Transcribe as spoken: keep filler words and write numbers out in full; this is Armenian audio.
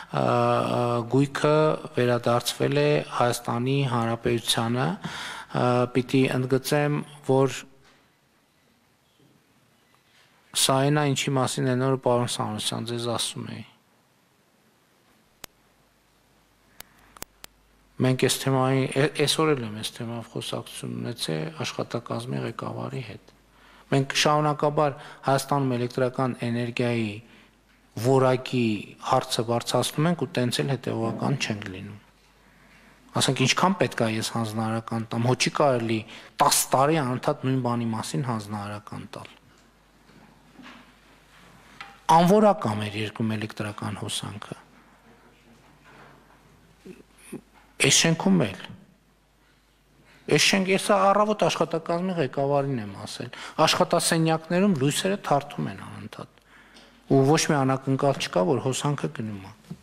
գույքը վերադարձվել է Հայաստանի Հանրապետությանը, պիտի ընդգծեմ, որ սա այն է, ինչի մասին են որ պարոն Սանոսյան ձեզ ասում էի։ Մենք այս թեմայի, այսօր էլ եմ այս թեմայով խոսակցություն ունեցել աշխատակազմի ղեկավարի հետ։ Մենք շարունակաբար Հայաստանում էլեկտրական էներգիայի որակի հարցը բարձրացնում ենք ու տենց էլ հետևողական չենք լինում։ Ասենք ինչքան պետք է ես հանձնարարական տամ, հո չի կարելի տասը տարի անընդհատ նույն բանի մասին հանձնարարական տալ։ Անորակ մեր երկրում էլեկտրական հոսանքը։ Այս շենքում էլ։ Այս շենք ես առավոտ աշխատակազմի ղեկավարին եմ ասել։ Աշխատասենյակներում լույսերը թարթում են անընդհատ։ Ու ոչ մի անակնկալ չկա, որ հոսանքը գնում է։